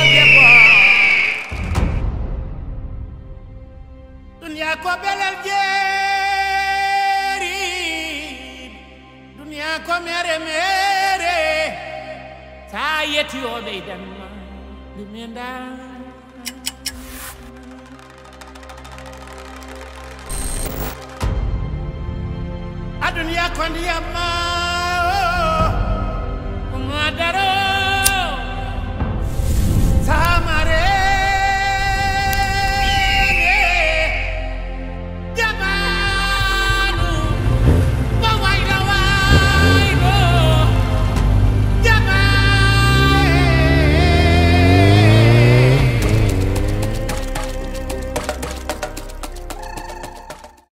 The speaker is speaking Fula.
debbo dunya ko belal jeeri dunya ko mere mere sa yeti o be danma limenda adunya ko ndiyamma o mo daro